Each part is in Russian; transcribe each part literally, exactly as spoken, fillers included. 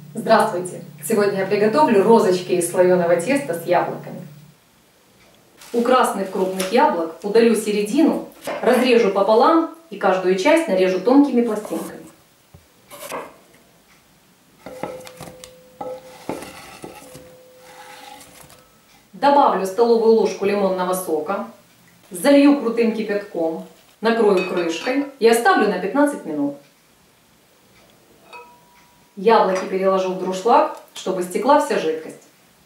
Здравствуйте! Сегодня я приготовлю розочки из слоеного теста с яблоками. У красных крупных яблок удалю середину, разрежу пополам и каждую часть нарежу тонкими пластинками. Добавлю столовую ложку лимонного сока, залью крутым кипятком, накрою крышкой и оставлю на пятнадцать минут. Яблоки переложу в дуршлаг, чтобы стекла вся жидкость.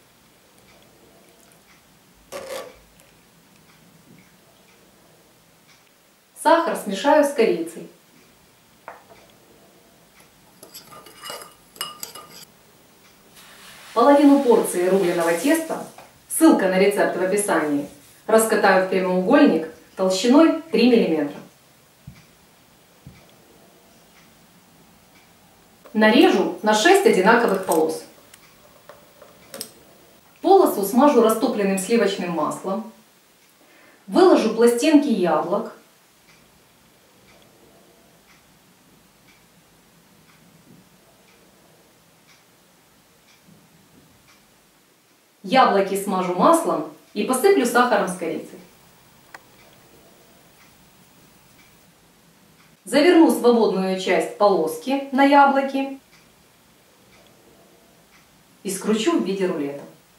Сахар смешаю с корицей. Половину порции рубленого теста, ссылка на рецепт в описании, раскатаю в прямоугольник толщиной три миллиметра. Нарежу на шесть одинаковых полос. Полосу смажу растопленным сливочным маслом. Выложу пластинки яблок. Яблоки смажу маслом и посыплю сахаром с корицей. Заверну свободную часть полоски на яблоки и скручу в виде рулета.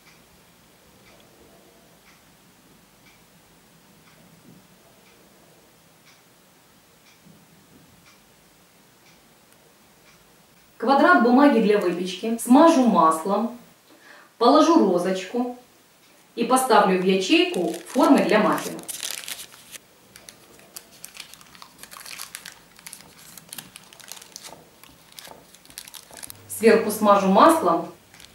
Квадрат бумаги для выпечки смажу маслом, положу розочку и поставлю в ячейку формы для маффинов. Сверху смажу маслом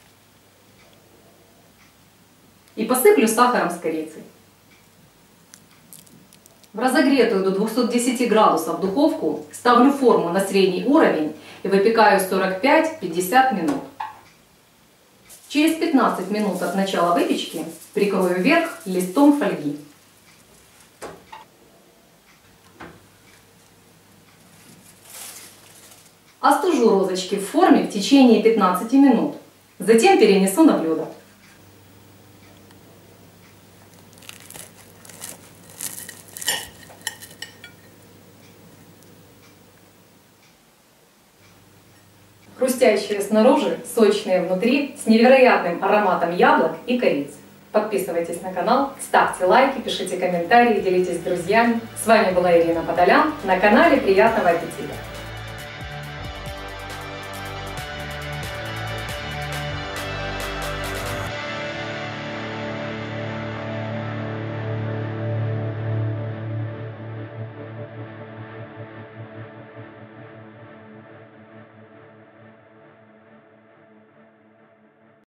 и посыплю сахаром с корицей. В разогретую до двухсот десяти градусов духовку ставлю форму на средний уровень и выпекаю сорок пять — пятьдесят минут. Через пятнадцать минут от начала выпечки прикрою верх листом фольги. Остужу розочки в форме в течение пятнадцати минут. Затем перенесу на блюдо. Хрустящие снаружи, сочные внутри, с невероятным ароматом яблок и корицы. Подписывайтесь на канал, ставьте лайки, пишите комментарии, делитесь с друзьями. С вами была Ирина Подолян на канале Приятного аппетита!